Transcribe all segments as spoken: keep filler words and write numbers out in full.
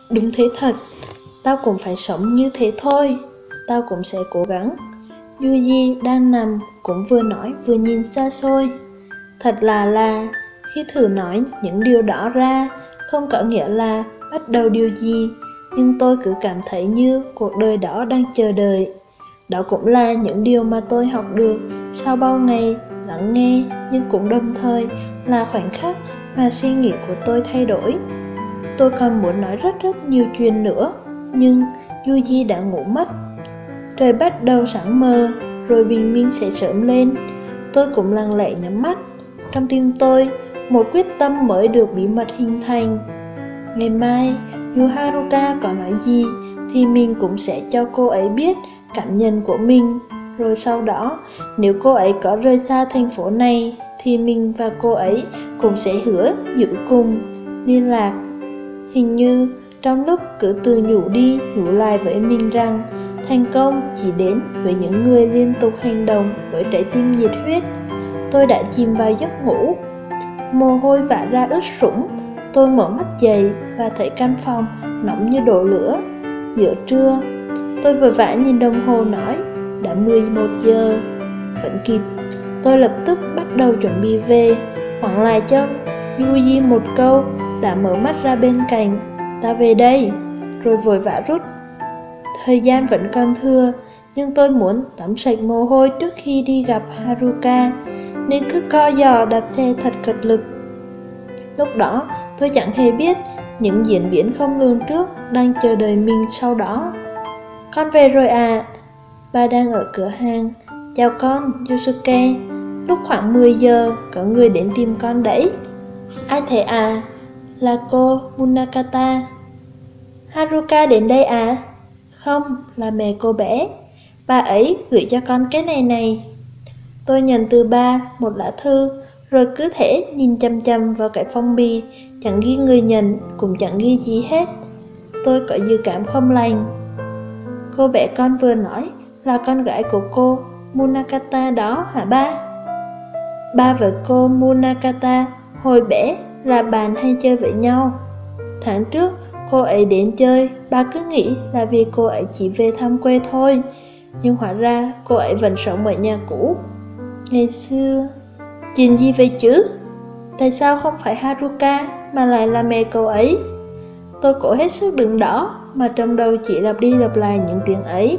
Đúng thế thật, tao cũng phải sống như thế thôi. Tao cũng sẽ cố gắng. Yuji đang nằm cũng vừa nói vừa nhìn xa xôi. Thật là là khi thử nói những điều đó ra, không có nghĩa là bắt đầu điều gì, nhưng tôi cứ cảm thấy như cuộc đời đó đang chờ đợi. Đó cũng là những điều mà tôi học được sau bao ngày lắng nghe, nhưng cũng đồng thời là khoảnh khắc mà suy nghĩ của tôi thay đổi. Tôi còn muốn nói rất rất nhiều chuyện nữa, nhưng Yuji đã ngủ mất. Trời bắt đầu sáng mờ, rồi bình minh sẽ sớm lên. Tôi cũng lặng lẽ nhắm mắt. Trong tim tôi, một quyết tâm mới được bí mật hình thành. Ngày mai, dù Haruka có nói gì, thì mình cũng sẽ cho cô ấy biết cảm nhận của mình. Rồi sau đó, nếu cô ấy có rời xa thành phố này, thì mình và cô ấy cũng sẽ hứa giữ cùng liên lạc. Hình như trong lúc cứ tự nhủ đi nhủ lại với mình rằng thành công chỉ đến với những người liên tục hành động với trái tim nhiệt huyết, tôi đã chìm vào giấc ngủ. Mồ hôi vã ra ướt sũng. Tôi mở mắt dậy và thấy căn phòng nóng như đổ lửa. Giữa trưa, tôi vội vã nhìn đồng hồ nói đã mười một giờ. Vẫn kịp. Tôi lập tức bắt đầu chuẩn bị về, hoảng lại cho Yuji một câu đã mở mắt ra bên cạnh. Ta về đây. Rồi vội vã rút. Thời gian vẫn còn thưa, nhưng tôi muốn tắm sạch mồ hôi trước khi đi gặp Haruka, nên cứ co giò đạp xe thật cật lực. Lúc đó, tôi chẳng hề biết những diễn biến không lường trước đang chờ đợi mình sau đó. Con về rồi à? Ba đang ở cửa hàng. Chào con, Yosuke. Lúc khoảng mười giờ, có người đến tìm con đấy. Ai thế à? Là cô Munakata. Haruka đến đây à? Không, là mẹ cô bé. Bà ấy gửi cho con cái này này. Tôi nhận từ ba một lá thư, rồi cứ thế nhìn chăm chăm vào cái phong bì, chẳng ghi người nhận, cũng chẳng ghi gì hết. Tôi có dự cảm không lành. Cô bé con vừa nói là con gái của cô Munakata đó hả ba? Ba với cô Munakata hồi bé là bạn hay chơi với nhau. Tháng trước cô ấy đến chơi, ba cứ nghĩ là vì cô ấy chỉ về thăm quê thôi, nhưng hóa ra cô ấy vẫn sống ở nhà cũ. Ngày xưa, chuyện gì vậy chứ? Tại sao không phải Haruka mà lại là mẹ cậu ấy? Tôi cố hết sức đứng đó, mà trong đầu chỉ lặp đi lặp lại những tiếng ấy.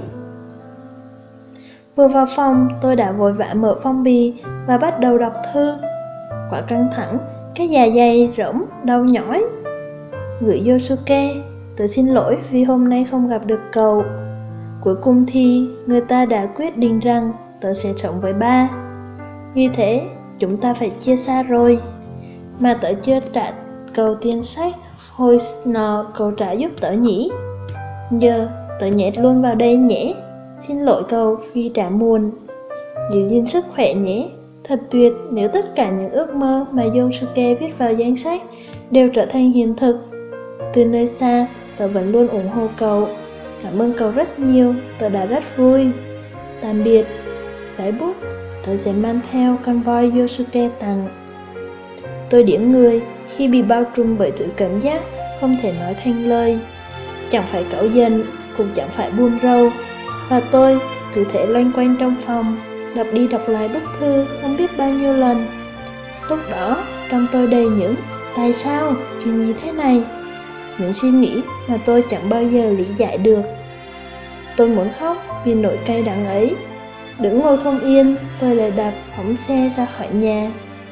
Vừa vào phòng, tôi đã vội vã mở phong bì và bắt đầu đọc thư. Quá căng thẳng, cái dạ dày rỗng, đau nhói. Gửi Yosuke, tớ xin lỗi vì hôm nay không gặp được cậu. Cuối cùng thì người ta đã quyết định rằng tớ sẽ sống với ba. Vì thế, chúng ta phải chia xa rồi. Mà tớ chưa trả cậu tiền sách hồi nọ cậu trả giúp tớ nhỉ? Giờ tớ nhét luôn vào đây nhé. Xin lỗi cậu vì trả muộn. Giữ gìn sức khỏe nhé. Thật tuyệt nếu tất cả những ước mơ mà Yosuke viết vào danh sách đều trở thành hiện thực. Từ nơi xa, tớ vẫn luôn ủng hộ cậu. Cảm ơn cậu rất nhiều, tớ đã rất vui. Tạm biệt. Tái bút, tớ sẽ mang theo con voi Yosuke tặng. Tôi điếng người khi bị bao trùm bởi thứ cảm giác không thể nói thành lời. Chẳng phải cáu giận, cũng chẳng phải buồn rầu. Và tôi cứ thế loanh quanh trong phòng, đọc đi đọc lại bức thư không biết bao nhiêu lần. Lúc đó, trong tôi đầy những tại sao, chuyện gì thế này? Những suy nghĩ mà tôi chẳng bao giờ lý giải được. Tôi muốn khóc vì nỗi cay đắng ấy. Đứng ngồi không yên, tôi lại đạp phóng xe ra khỏi nhà.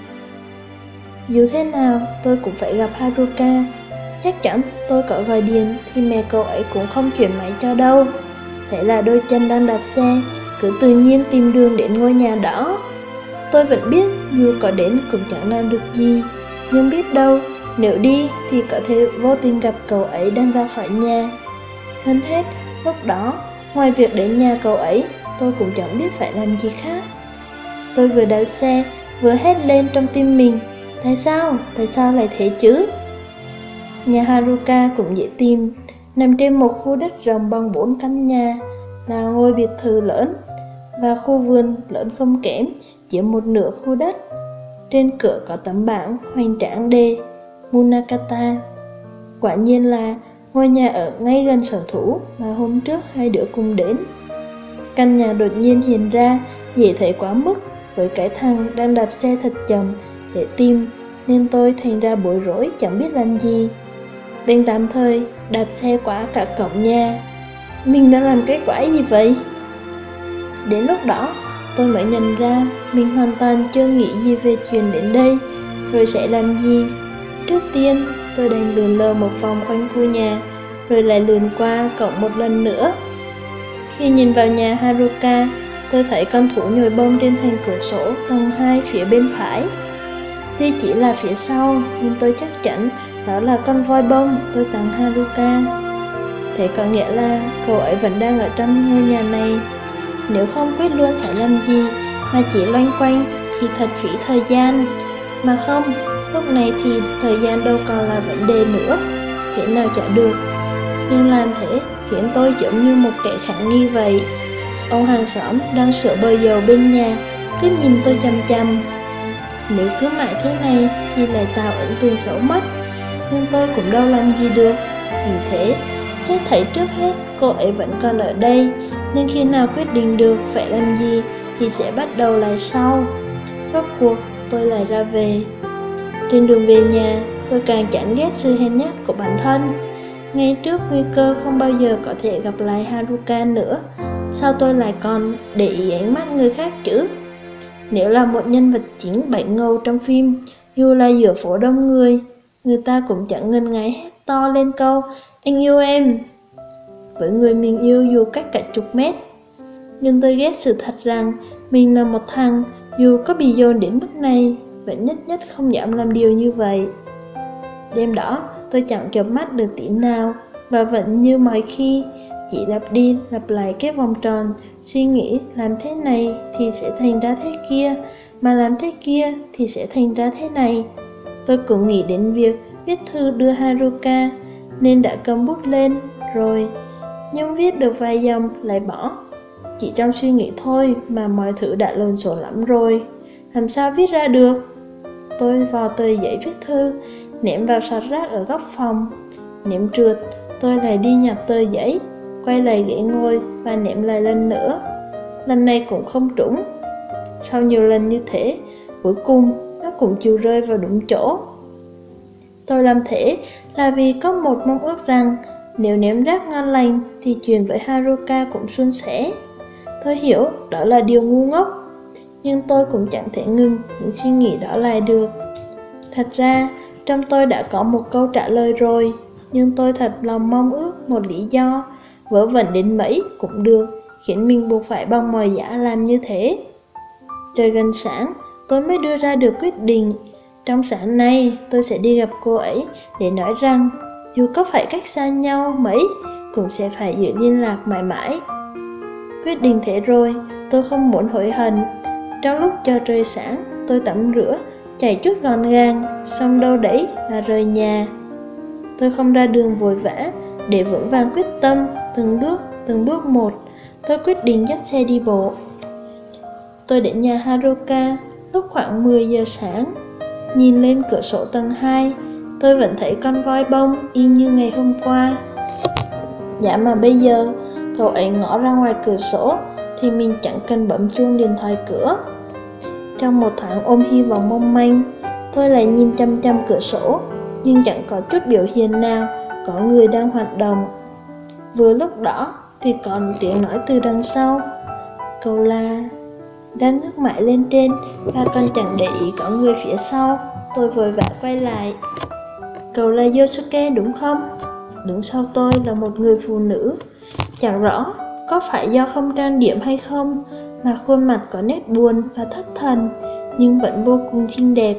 Dù thế nào, tôi cũng phải gặp Haruka. Chắc chắn tôi có gọi điện thì mẹ cậu ấy cũng không chuyển máy cho đâu. Thế là đôi chân đang đạp xe, cứ tự nhiên tìm đường đến ngôi nhà đó. Tôi vẫn biết dù có đến cũng chẳng làm được gì, nhưng biết đâu nếu đi thì có thể vô tình gặp cậu ấy đang ra khỏi nhà. Hơn hết, lúc đó, ngoài việc đến nhà cậu ấy, tôi cũng chẳng biết phải làm gì khác. Tôi vừa đạp xe, vừa hét lên trong tim mình. Tại sao? Tại sao lại thế chứ? Nhà Haruka cũng dễ tìm, nằm trên một khu đất rộng bằng bốn căn nhà, là ngôi biệt thự lớn, và khu vườn lớn không kém, chiếm một nửa khu đất. Trên cửa có tấm bảng hoành tráng đề Munakata. Quả nhiên là ngôi nhà ở ngay gần sở thú mà hôm trước hai đứa cùng đến. Căn nhà đột nhiên hiện ra, dễ thấy quá mức, với cái thằng đang đạp xe thật chậm để tìm, nên tôi thành ra bối rối chẳng biết làm gì. Đành tạm thời đạp xe qua cả cổng nhà. Mình đã làm cái quái gì vậy? Đến lúc đó tôi mới nhận ra mình hoàn toàn chưa nghĩ gì về chuyện đến đây rồi sẽ làm gì. Trước tiên tôi đành lượn lờ một vòng quanh khu nhà, rồi lại lượn qua cổng một lần nữa. Khi nhìn vào nhà Haruka, tôi thấy con thú nhồi bông trên thành cửa sổ tầng hai phía bên phải. Tuy chỉ là phía sau, nhưng tôi chắc chắn đó là con voi bông tôi tặng Haruka. Thế có nghĩa là cậu ấy vẫn đang ở trong ngôi nhà này. Nếu không biết luôn phải làm gì mà chỉ loanh quanh thì thật phí thời gian. Mà không, lúc này thì thời gian đâu còn là vấn đề nữa, thế nào chả được. Nhưng làm thế khiến tôi giống như một kẻ khả nghi vậy. Ông hàng xóm đang sửa bờ dầu bên nhà cứ nhìn tôi chằm chằm. Nếu cứ mãi thế này thì lại tạo ấn tượng xấu mất. Nhưng tôi cũng đâu làm gì được. Vì thế, xét thấy trước hết cô ấy vẫn còn ở đây, nên khi nào quyết định được phải làm gì thì sẽ bắt đầu lại sau. Rốt cuộc tôi lại ra về. Trên đường về nhà, tôi càng chán ghét sự hèn nhát của bản thân. Ngay trước nguy cơ không bao giờ có thể gặp lại Haruka nữa, sao tôi lại còn để ý ánh mắt người khác chứ? Nếu là một nhân vật chính bảy ngầu trong phim, dù là giữa phố đông người, người ta cũng chẳng ngần ngại hét to lên câu "Anh yêu em" với người mình yêu dù cách cả chục mét. Nhưng tôi ghét sự thật rằng mình là một thằng, dù có bị dồn đến mức này, vẫn nhất nhất không dám làm điều như vậy. Đêm đó, tôi chẳng chợp mắt được tí nào, và vẫn như mọi khi, chỉ lặp đi lặp lại cái vòng tròn, suy nghĩ làm thế này thì sẽ thành ra thế kia, mà làm thế kia thì sẽ thành ra thế này. Tôi cũng nghĩ đến việc viết thư đưa Haruka, nên đã cầm bút lên rồi, nhưng viết được vài dòng lại bỏ. Chỉ trong suy nghĩ thôi mà mọi thứ đã lộn xộn lắm rồi, làm sao viết ra được? Tôi vò tờ giấy viết thư, ném vào sọt rác ở góc phòng. Ném trượt, tôi lại đi nhặt tờ giấy, quay lại ghế ngồi và ném lại lần nữa. Lần này cũng không trúng. Sau nhiều lần như thế, cuối cùng nó cũng chịu rơi vào đúng chỗ. Tôi làm thế là vì có một mong ước rằng nếu ném rác ngon lành thì chuyện với Haruka cũng suôn sẻ. Tôi hiểu đó là điều ngu ngốc, nhưng tôi cũng chẳng thể ngừng những suy nghĩ đó lại được. Thật ra, trong tôi đã có một câu trả lời rồi, nhưng tôi thật lòng mong ước một lý do, vớ vẩn đến mấy cũng được, khiến mình buộc phải bằng mọi giá làm như thế. Trời gần sáng, tôi mới đưa ra được quyết định. Trong sáng nay, tôi sẽ đi gặp cô ấy để nói rằng, dù có phải cách xa nhau mấy, cũng sẽ phải giữ liên lạc mãi mãi. Quyết định thế rồi, tôi không muốn hối hận. Trong lúc chờ trời sáng, tôi tắm rửa, chải chuốt gọn gàng, xong đâu đấy là rời nhà. Tôi không ra đường vội vã, để vững vàng quyết tâm, từng bước, từng bước một, tôi quyết định dắt xe đi bộ. Tôi đến nhà Haruka lúc khoảng mười giờ sáng. Nhìn lên cửa sổ tầng hai, tôi vẫn thấy con voi bông y như ngày hôm qua. Dạ mà bây giờ, cậu ấy ngó ra ngoài cửa sổ, thì mình chẳng cần bấm chuông điện thoại cửa. Trong một thoáng ôm hy vọng mong manh, tôi lại nhìn chăm chăm cửa sổ, nhưng chẳng có chút biểu hiện nào có người đang hoạt động. Vừa lúc đó thì có một tiếng nói từ đằng sau. Cậu là... Đang ngước mãi lên trên và còn chẳng để ý có người phía sau. Tôi vội vã quay lại. Cậu là Yosuke đúng không? Đứng sau tôi là một người phụ nữ. Chẳng rõ có phải do không trang điểm hay không mà khuôn mặt có nét buồn và thất thần, nhưng vẫn vô cùng xinh đẹp.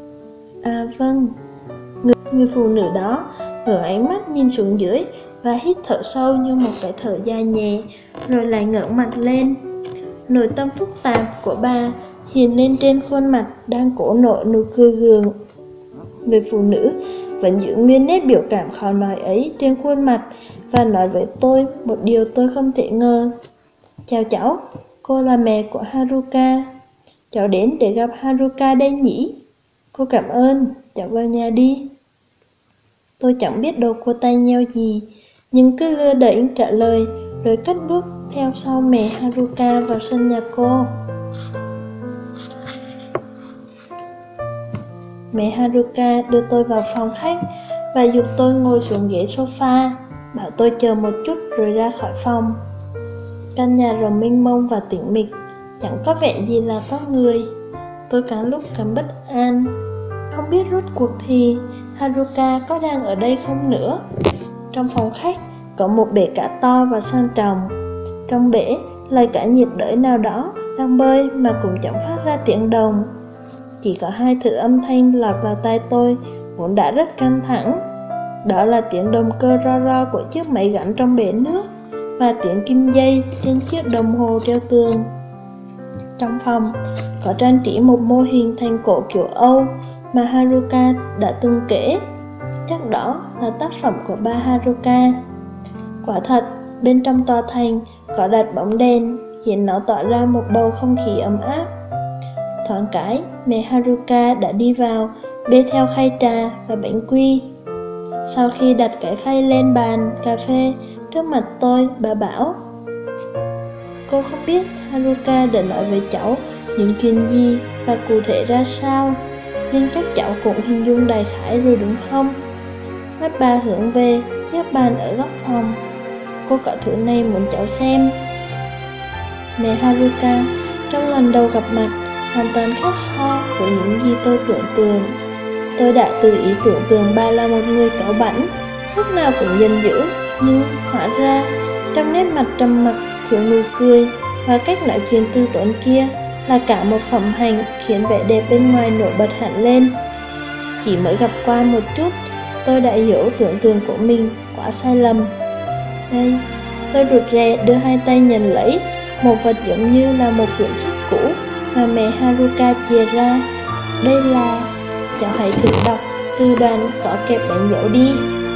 À vâng. Người, người phụ nữ đó ngửa ánh mắt nhìn xuống dưới và hít thở sâu như một cái thở dài nhẹ, rồi lại ngẩng mặt lên. Nội tâm phức tạp của bà hiện lên trên khuôn mặt đang cố nở nụ cười gượng. Người phụ nữ vẫn giữ nguyên nét biểu cảm khó nói ấy trên khuôn mặt và nói với tôi một điều tôi không thể ngờ. Chào cháu, cô là mẹ của Haruka. Cháu đến để gặp Haruka đây nhỉ? Cô cảm ơn, cháu vào nhà đi. Tôi chẳng biết đầu cua tay nheo gì, nhưng cứ lưa đễnh trả lời, rồi cất bước theo sau mẹ Haruka vào sân nhà cô. Mẹ Haruka đưa tôi vào phòng khách và giục tôi ngồi xuống ghế sofa, bảo tôi chờ một chút rồi ra khỏi phòng. Căn nhà rộng mênh mông và tĩnh mịch, chẳng có vẻ gì là có người. Tôi càng lúc càng bất an, không biết rốt cuộc thì Haruka có đang ở đây không nữa. Trong phòng khách có một bể cá to và sang trọng. Trong bể là cả nhiệt đới nào đó đang bơi mà cũng chẳng phát ra tiếng động. Chỉ có hai thứ âm thanh lọt vào tai tôi vốn đã rất căng thẳng. Đó là tiếng động cơ ro ro của chiếc máy gắn trong bể nước và tiếng kim dây trên chiếc đồng hồ treo tường. Trong phòng có trang trí một mô hình thành cổ kiểu Âu mà Haruka đã từng kể. Chắc đó là tác phẩm của ba Haruka. Quả thật, bên trong tòa thành có đặt bóng đèn khiến nó tỏa ra một bầu không khí ấm áp. Thoáng cái, mẹ Haruka đã đi vào, bê theo khay trà và bánh quy. Sau khi đặt cái khay lên bàn cà phê trước mặt tôi, bà bảo: "Cô không biết Haruka đã nói với cháu những chuyện gì và cụ thể ra sao, nhưng chắc cháu cũng hình dung đại khái rồi đúng không?" Mắt bà hướng về chiếc bàn ở góc phòng. "Cô có thứ này muốn cháu xem." Mẹ Haruka trong lần đầu gặp mặt hoàn toàn khác so với những gì tôi tưởng tượng. Tôi đã tự ý tưởng tượng bà là một người cáu bảnh, lúc nào cũng giận dữ, nhưng hóa ra trong nét mặt trầm mặc, thiếu nụ cười và cách nói chuyện tư tốn kia là cả một phẩm hành khiến vẻ đẹp bên ngoài nổi bật hẳn lên. Chỉ mới gặp qua một chút, tôi đã hiểu tưởng tượng của mình quá sai lầm. Đây, tôi rụt rè đưa hai tay nhận lấy một vật giống như là một quyển sách cũ mà mẹ Haruka chia ra. Đây là... cháu hãy thử đọc từ đoạn có kẹp đánh dấu đi.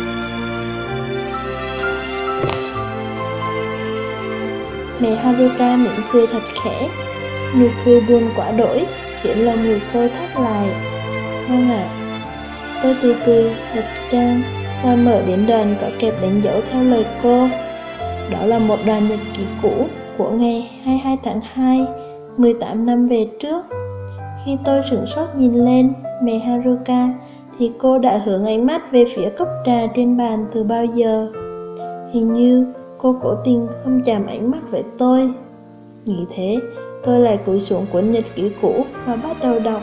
Mẹ Haruka mỉm cười thật khẽ, nụ cười buồn quá đỗi khiến lòng ngực tôi thắt lại. Vâng ạ. Tôi từ từ lật trang và mở đến đoạn có kẹp đánh dấu theo lời cô. Đó là một đoạn nhật ký cũ của ngày hai mươi hai tháng hai, mười tám năm về trước. Khi tôi sửng sốt nhìn lên mẹ Haruka thì cô đã hướng ánh mắt về phía cốc trà trên bàn từ bao giờ. Hình như cô cố tình không chạm ánh mắt với tôi. Nghĩ thế, tôi lại cúi xuống cuốn nhật ký cũ và bắt đầu đọc.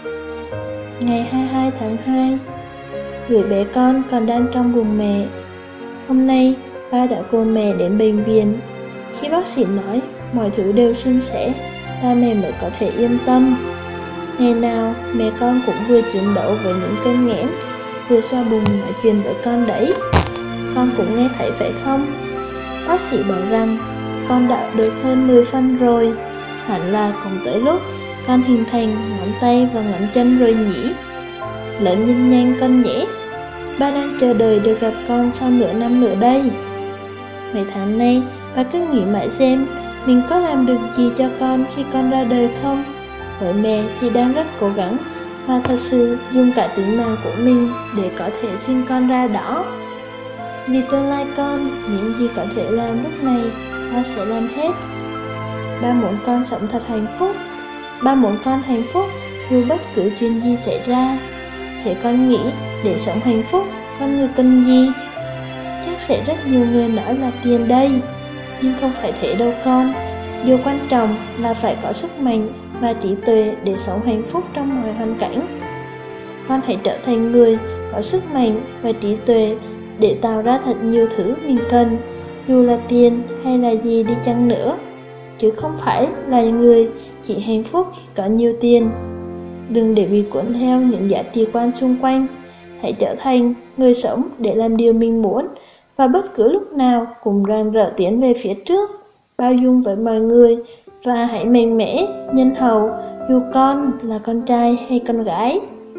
Ngày hai mươi hai tháng hai, gửi bé con còn đang trong bụng mẹ. Hôm nay, ba đã cùng mẹ đến bệnh viện. Khi bác sĩ nói mọi thứ đều suôn sẻ, ba mẹ mới có thể yên tâm. Ngày nào, mẹ con cũng vừa chiến đấu với những cơn nghẽn, vừa xoa bụng nói chuyện với con đấy. Con cũng nghe thấy phải không? Bác sĩ bảo rằng con đã được hơn mười phân rồi. Hẳn là cũng tới lúc con hình thành ngón tay và ngón chân rồi nhỉ? Lớn nhanh nhanh con nhé. Ba đang chờ đợi được gặp con sau nửa năm nữa đây. Mấy tháng nay, ba cứ nghĩ mãi xem mình có làm được gì cho con khi con ra đời không? Với mẹ thì đang rất cố gắng và thật sự dùng cả tính mạng của mình để có thể sinh con ra đó. Vì tương lai con, những gì có thể làm lúc này, ba sẽ làm hết. Ba muốn con sống thật hạnh phúc. Ba muốn con hạnh phúc dù bất cứ chuyện gì xảy ra. Thế con nghĩ để sống hạnh phúc, con người cần gì? Chắc sẽ rất nhiều người nói là tiền đây, nhưng không phải thế đâu con. Điều quan trọng là phải có sức mạnh và trí tuệ để sống hạnh phúc trong mọi hoàn cảnh. Con hãy trở thành người có sức mạnh và trí tuệ để tạo ra thật nhiều thứ mình cần, dù là tiền hay là gì đi chăng nữa, chứ không phải là người chỉ hạnh phúc khi có nhiều tiền. Đừng để bị cuốn theo những giá trị quan xung quanh. Hãy trở thành người sống để làm điều mình muốn và bất cứ lúc nào cũng rạng rỡ tiến về phía trước, bao dung với mọi người và hãy mạnh mẽ, nhân hậu dù con là con trai hay con gái.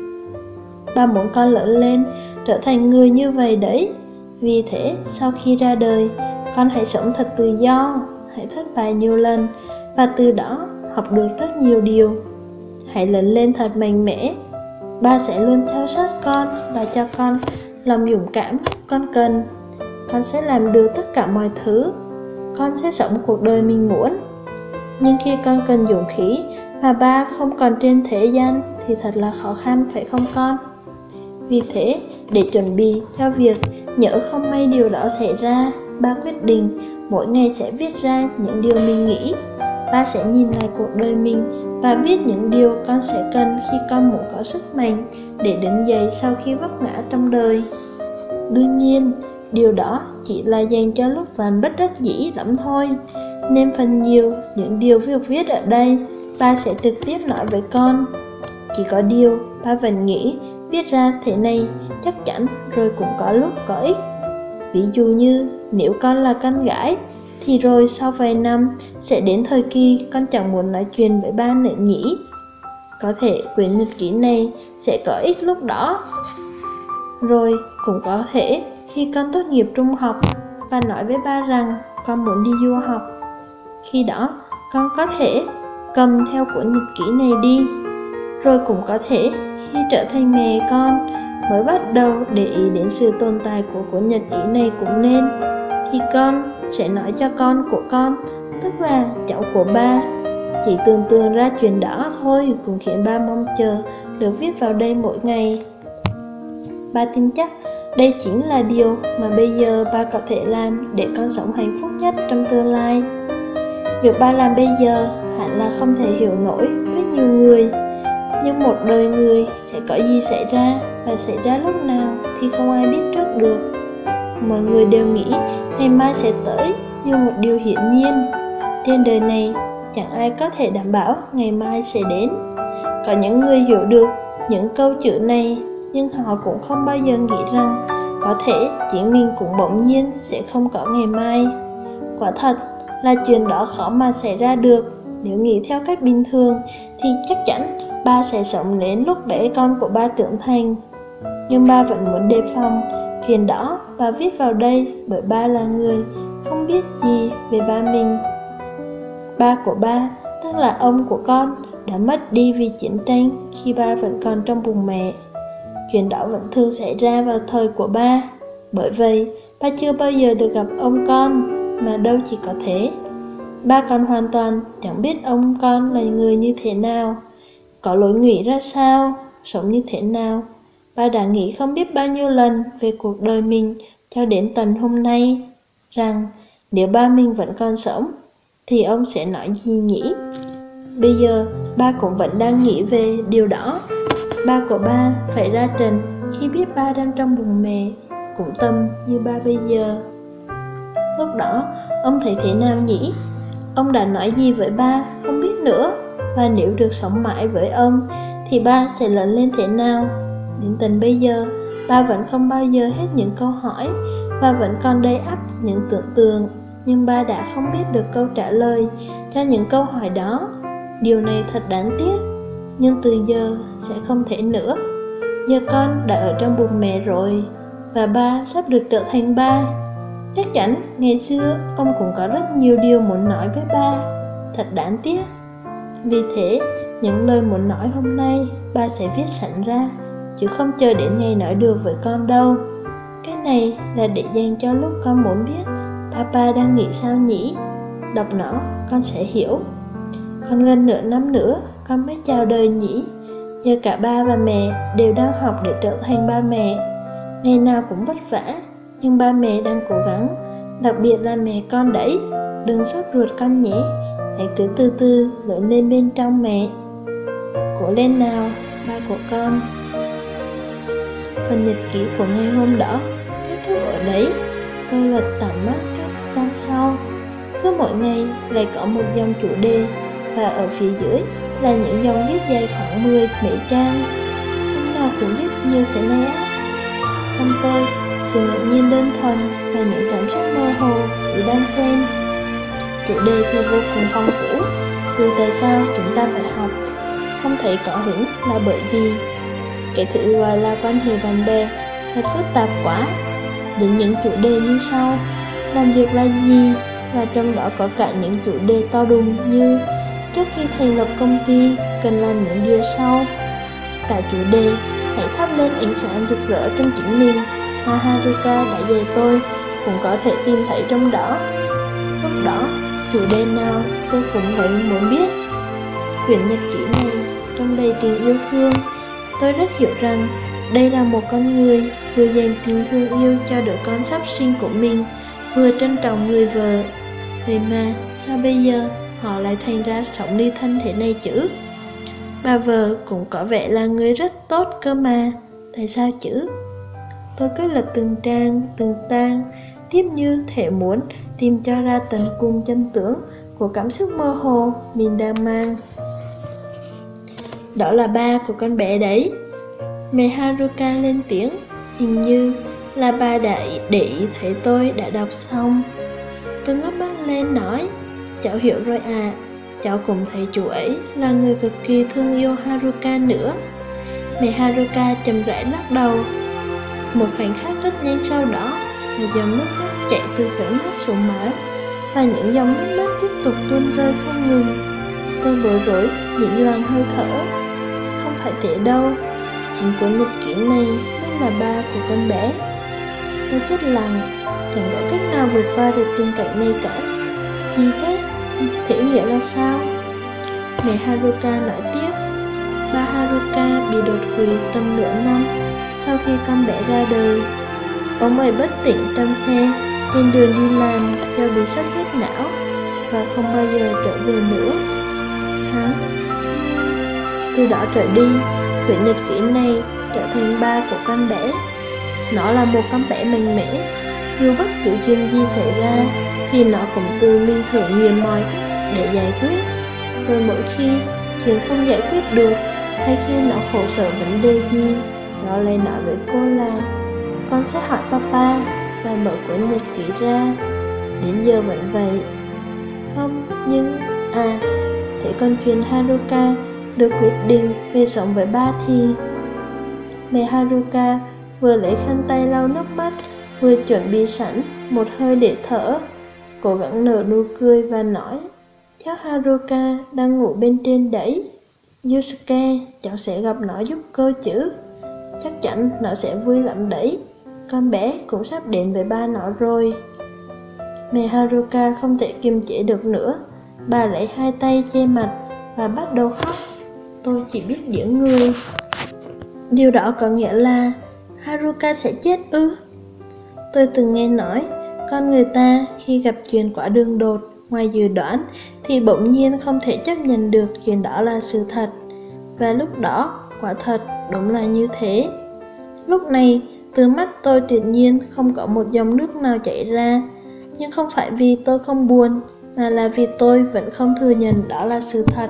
Ba muốn con lớn lên trở thành người như vậy đấy. Vì thế, sau khi ra đời, con hãy sống thật tự do, hãy thất bại nhiều lần và từ đó học được rất nhiều điều. Hãy lớn lên thật mạnh mẽ. Ba sẽ luôn theo sát con và cho con lòng dũng cảm con cần. Con sẽ làm được tất cả mọi thứ. Con sẽ sống cuộc đời mình muốn. Nhưng khi con cần dũng khí mà ba không còn trên thế gian thì thật là khó khăn, phải không con? Vì thế, để chuẩn bị cho việc nhỡ không may điều đó xảy ra, ba quyết định mỗi ngày sẽ viết ra những điều mình nghĩ. Ba sẽ nhìn lại cuộc đời mình và viết những điều con sẽ cần khi con muốn có sức mạnh để đứng dậy sau khi vấp ngã trong đời. Đương nhiên, điều đó chỉ là dành cho lúc bạn bất đắc dĩ lắm thôi, nên phần nhiều những điều việc viết ở đây ba sẽ trực tiếp nói với con. Chỉ có điều ba vẫn nghĩ viết ra thế này chắc chắn rồi cũng có lúc có ích. Ví dụ như nếu con là con gái thì rồi sau vài năm sẽ đến thời kỳ con chẳng muốn nói chuyện với ba nữa nhỉ. Có thể quyển nhật ký này sẽ có ích lúc đó. Rồi cũng có thể khi con tốt nghiệp trung học và nói với ba rằng con muốn đi du học, khi đó con có thể cầm theo cuốn nhật ký này đi. Rồi cũng có thể khi trở thành mẹ con mới bắt đầu để ý đến sự tồn tại của cuốn nhật ký này cũng nên, thì con sẽ nói cho con của con, tức là cháu của ba. Chỉ tưởng tượng ra chuyện đó thôi cũng khiến ba mong chờ được viết vào đây mỗi ngày. Ba tin chắc đây chính là điều mà bây giờ ba có thể làm để con sống hạnh phúc nhất trong tương lai. Việc ba làm bây giờ hẳn là không thể hiểu nổi với nhiều người, nhưng một đời người sẽ có gì xảy ra và xảy ra lúc nào thì không ai biết trước được. Mọi người đều nghĩ ngày mai sẽ tới như một điều hiển nhiên. Trên đời này chẳng ai có thể đảm bảo ngày mai sẽ đến. Có những người hiểu được những câu chữ này, nhưng họ cũng không bao giờ nghĩ rằng có thể chính mình cũng bỗng nhiên sẽ không có ngày mai. Quả thật là chuyện đó khó mà xảy ra được. Nếu nghĩ theo cách bình thường thì chắc chắn ba sẽ sống đến lúc bé con của ba trưởng thành. Nhưng ba vẫn muốn đề phòng chuyện đó và viết vào đây bởi ba là người không biết gì về ba mình. Ba của ba, tức là ông của con, đã mất đi vì chiến tranh khi ba vẫn còn trong bụng mẹ. Chuyện đó vẫn thường xảy ra vào thời của ba. Bởi vậy, ba chưa bao giờ được gặp ông con, mà đâu chỉ có thế. Ba còn hoàn toàn chẳng biết ông con là người như thế nào, có lối nghĩ ra sao, sống như thế nào. Ba đã nghĩ không biết bao nhiêu lần về cuộc đời mình cho đến tận hôm nay, rằng nếu ba mình vẫn còn sống, thì ông sẽ nói gì nhỉ? Bây giờ, ba cũng vẫn đang nghĩ về điều đó. Ba của ba phải ra trận khi biết ba đang trong bụng mẹ, cũng tầm như ba bây giờ. Lúc đó, ông thấy thế nào nhỉ? Ông đã nói gì với ba, không biết nữa. Và nếu được sống mãi với ông, thì ba sẽ lớn lên thế nào? Đến tận bây giờ, ba vẫn không bao giờ hết những câu hỏi, và vẫn còn đầy ắp những tưởng tượng. Nhưng ba đã không biết được câu trả lời cho những câu hỏi đó. Điều này thật đáng tiếc, nhưng từ giờ sẽ không thể nữa. Giờ con đã ở trong bụng mẹ rồi, và ba sắp được trở thành ba. Chắc chắn ngày xưa ông cũng có rất nhiều điều muốn nói với ba. Thật đáng tiếc. Vì thế, những lời muốn nói hôm nay ba sẽ viết sẵn ra, chứ không chờ đến ngày nói được với con đâu. Cái này là để dành cho lúc con muốn biết Papa đang nghĩ sao nhỉ. Đọc nó con sẽ hiểu. Còn gần nửa năm nữa con mới chào đời nhỉ. Giờ cả ba và mẹ đều đang học để trở thành ba mẹ. Ngày nào cũng vất vả, nhưng ba mẹ đang cố gắng. Đặc biệt là mẹ con đấy. Đừng sốt ruột con nhé. Hãy cứ từ từ lớn lên bên trong mẹ. Cố lên nào, ba của con. Phần nhật ký của ngày hôm đó kết thúc ở đấy. Tôi lật tạm mắt các trang sau. Cứ mỗi ngày lại có một dòng chủ đề, và ở phía dưới là những dòng viết dài khoảng mười mấy trang. Hôm nào cũng viết nhiều thế này á. Không tôi, sự ngạc nhiên đơn thuần và những cảm xúc mơ hồ chỉ đan xen. Chủ đề thì vô cùng phong phú, từ tại sao chúng ta phải học. Không thấy có hứng là bởi vì cái thứ gọi là quan hệ bạn bè thật phức tạp quá. Đến những chủ đề như sau: làm việc là gì, và trong đó có cả những chủ đề to đùng như trước khi thành lập công ty cần làm những điều sau. Cả chủ đề hãy thắp lên ánh sáng rực rỡ trong chính mình, mà Haruka đã dạy tôi cũng có thể tìm thấy trong đó. Lúc đó, chủ đề nào tôi cũng thấy muốn biết. Quyển nhật ký này trông đầy tình yêu thương. Tôi rất hiểu rằng đây là một con người vừa dành tình thương yêu cho đứa con sắp sinh của mình, vừa trân trọng người vợ. Vậy mà sao bây giờ họ lại thành ra sống ly thân thế này chứ? Bà vợ cũng có vẻ là người rất tốt cơ mà, tại sao chứ? Tôi cứ lật từng trang, từng trang, tiếp như thể muốn tìm cho ra tận cùng chân tướng của cảm xúc mơ hồ mình đang mang. Đó là ba của con bé đấy. Mẹ Haruka lên tiếng, hình như là bà đã để ý thấy tôi đã đọc xong. Tôi ngước mắt lên nói, cháu hiểu rồi à, cháu cũng thấy chú ấy là người cực kỳ thương yêu Haruka nữa. Mẹ Haruka chậm rãi lắc đầu. Một khoảnh khắc rất nhanh sau đó, một dòng nước mắt chảy từ khóe mắt xuống má, và những dòng nước mắt tiếp tục tuôn rơi không ngừng. Tôi bối rối những làn hơi thở. Không phải thế đâu, chính cuốn nhật ký này mới là ba của con bé. Tôi chết lặng, chẳng có cách nào vượt qua được tình cảnh này cả. Gì thế? Thế nghĩa là sao? Mẹ Haruka nói tiếp, ba Haruka bị đột quỵ tầm nửa năm sau khi con bé ra đời. Ông ấy bất tỉnh trong xe trên đường đi làm do bị xuất huyết não và không bao giờ trở về nữa. Hả? Từ đó trở đi, quyển nhật ký này trở thành ba của con bé. Nó là một con bé mạnh mẽ, dù bất cứ chuyện gì xảy ra thì nó cũng tự mình thử nghiệm mọi cách để giải quyết. Rồi mỗi khi chuyện không giải quyết được hay khi nó khổ sở vấn đề gì, nó lại nói với cô là con sẽ hỏi papa và mở cuốn nhật ký ra. Đến giờ vẫn vậy. Không, nhưng... À, thế còn chuyện Haruka được quyết định về sống với ba thì... Mẹ Haruka vừa lấy khăn tay lau nước mắt, vừa chuẩn bị sẵn một hơi để thở, cố gắng nở nụ cười và nói, chắc Haruka đang ngủ bên trên đấy. Yusuke, cháu sẽ gặp nó giúp cơ chứ. Chắc chắn nó sẽ vui lắm đấy. Con bé cũng sắp đến với ba nó rồi. Mẹ Haruka không thể kiềm chế được nữa. Bà lấy hai tay che mặt và bắt đầu khóc. Tôi chỉ biết điếng người. Điều đó có nghĩa là Haruka sẽ chết ư? Tôi từng nghe nói, con người ta khi gặp chuyện quá đường đột, ngoài dự đoán, thì bỗng nhiên không thể chấp nhận được chuyện đó là sự thật. Và lúc đó, quả thật, đúng là như thế. Lúc này, từ mắt tôi tuyệt nhiên không có một dòng nước nào chảy ra. Nhưng không phải vì tôi không buồn, mà là vì tôi vẫn không thừa nhận đó là sự thật.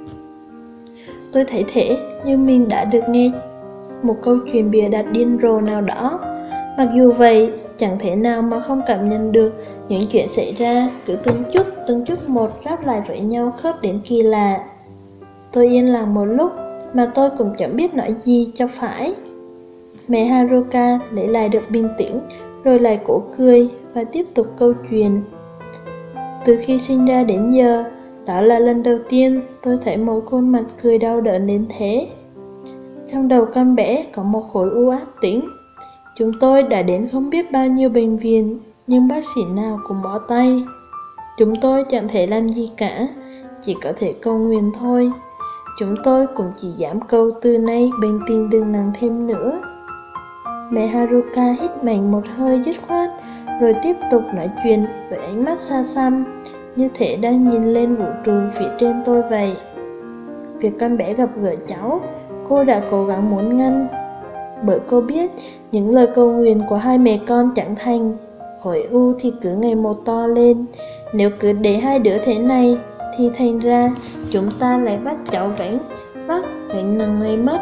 Tôi thấy thế như mình đã được nghe một câu chuyện bịa đặt điên rồ nào đó. Mặc dù vậy, chẳng thể nào mà không cảm nhận được những chuyện xảy ra cứ từng chút từng chút một ráp lại với nhau khớp đến kỳ lạ. Tôi yên lặng một lúc mà tôi cũng chẳng biết nói gì cho phải. Mẹ Haruka lấy lại được bình tĩnh, rồi lại cố cười và tiếp tục câu chuyện. Từ khi sinh ra đến giờ, đó là lần đầu tiên tôi thấy một khuôn mặt cười đau đớn đến thế. Trong đầu con bé có một khối u ác tính. Chúng tôi đã đến không biết bao nhiêu bệnh viện, nhưng bác sĩ nào cũng bỏ tay. Chúng tôi chẳng thể làm gì cả, chỉ có thể cầu nguyện thôi. Chúng tôi cũng chỉ dám cầu từ nay bệnh tình đừng nặng thêm nữa. Mẹ Haruka hít mạnh một hơi dứt khoát, rồi tiếp tục nói chuyện với ánh mắt xa xăm, như thể đang nhìn lên vũ trụ phía trên tôi vậy. Việc con bé gặp gỡ cháu, cô đã cố gắng muốn ngăn, bởi cô biết những lời cầu nguyện của hai mẹ con chẳng thành. Khối u thì cứ ngày một to lên. Nếu cứ để hai đứa thế này thì thành ra chúng ta lại bắt cháu gánh vác gánh nặng này mất.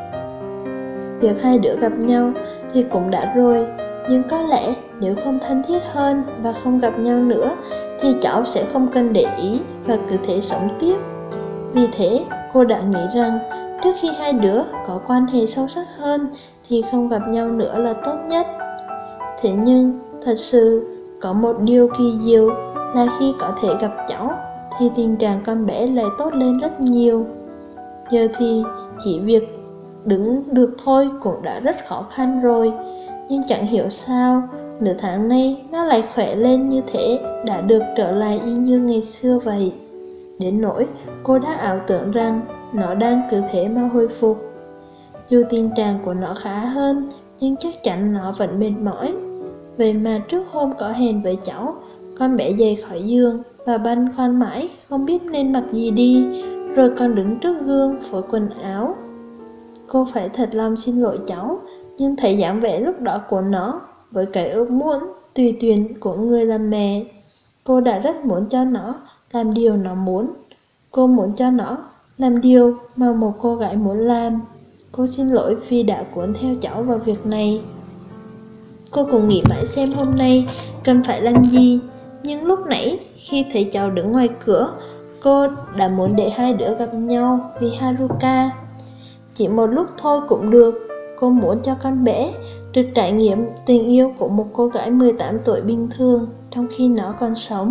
Việc hai đứa gặp nhau thì cũng đã rồi, nhưng có lẽ nếu không thân thiết hơn và không gặp nhau nữa thì cháu sẽ không cần để ý và cứ thế sống tiếp. Vì thế cô đã nghĩ rằng trước khi hai đứa có quan hệ sâu sắc hơn thì không gặp nhau nữa là tốt nhất. Thế nhưng thật sự có một điều kỳ diệu là khi có thể gặp cháu thì tình trạng con bé lại tốt lên rất nhiều. Giờ thì chỉ việc đứng được thôi cũng đã rất khó khăn rồi. Nhưng chẳng hiểu sao, nửa tháng nay nó lại khỏe lên như thế, đã được trở lại y như ngày xưa vậy. Đến nỗi cô đã ảo tưởng rằng nó đang cứ thế mà hồi phục. Dù tình trạng của nó khá hơn, nhưng chắc chắn nó vẫn mệt mỏi. Vậy mà trước hôm có hẹn với cháu, con bé dậy khỏi giường và băn khoăn mãi không biết nên mặc gì đi, rồi còn đứng trước gương phối quần áo. Cô phải thật lòng xin lỗi cháu, nhưng thấy dáng vẻ lúc đó của nó, với cái ước muốn tùy tiện của người làm mẹ, cô đã rất muốn cho nó làm điều nó muốn. Cô muốn cho nó làm điều mà một cô gái muốn làm. Cô xin lỗi vì đã cuốn theo cháu vào việc này. Cô cũng nghĩ mãi xem hôm nay cần phải làm gì, nhưng lúc nãy khi thấy cháu đứng ngoài cửa, cô đã muốn để hai đứa gặp nhau vì Haruka. Chỉ một lúc thôi cũng được, cô muốn cho con bé được trải nghiệm tình yêu của một cô gái mười tám tuổi bình thường trong khi nó còn sống.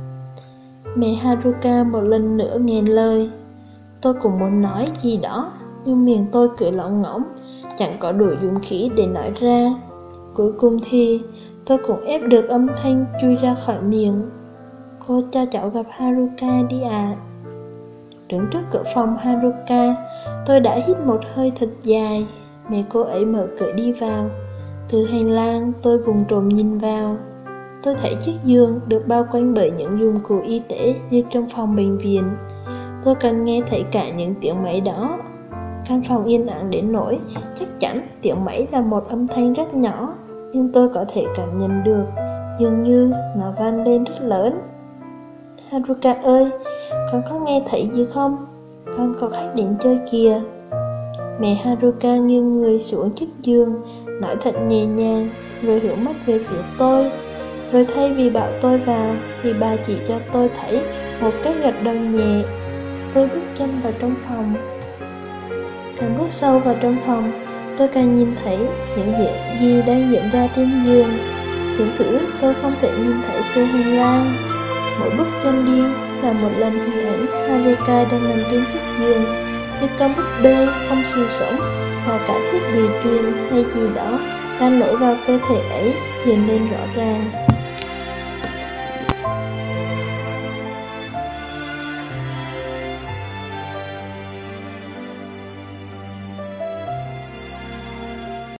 Mẹ Haruka một lần nữa nghẹn lời. Tôi cũng muốn nói gì đó, nhưng miệng tôi cứ lỏng ngỗng, chẳng có đủ dũng khí để nói ra. Cuối cùng thì tôi cũng ép được âm thanh chui ra khỏi miệng. Cô cho cháu gặp Haruka đi ạ. À. Đứng trước cửa phòng Haruka, tôi đã hít một hơi thật dài. Mẹ cô ấy mở cửa đi vào. Từ hành lang tôi vùng trộm nhìn vào. Tôi thấy chiếc giường được bao quanh bởi những dụng cụ y tế như trong phòng bệnh viện. Tôi cần nghe thấy cả những tiếng máy đó. Căn phòng yên lặng đến nỗi chắc chắn tiếng máy là một âm thanh rất nhỏ, nhưng tôi có thể cảm nhận được, dường như nó vang lên rất lớn. Haruka ơi, con có nghe thấy gì không? Con có khách đến chơi kìa. Mẹ Haruka nghiêng người xuống chiếc giường, nói thật nhẹ nhàng, rồi hướng mắt về phía tôi. Rồi thay vì bảo tôi vào, thì bà chỉ cho tôi thấy một cái gật đầu nhẹ. Tôi bước chân vào trong phòng. Càng bước sâu vào trong phòng, tôi càng nhìn thấy những gì, gì đang diễn ra trên giường. Những thứ tôi không thể nhìn thấy từ hành lang. Mỗi bước chân đi là một lần hình ảnh Haruka đang nằm trên chiếc giường, như con búp bê không sự sống, và cả thiết bị truyền hay gì đó đang nổi vào cơ thể ấy hiện lên rõ ràng.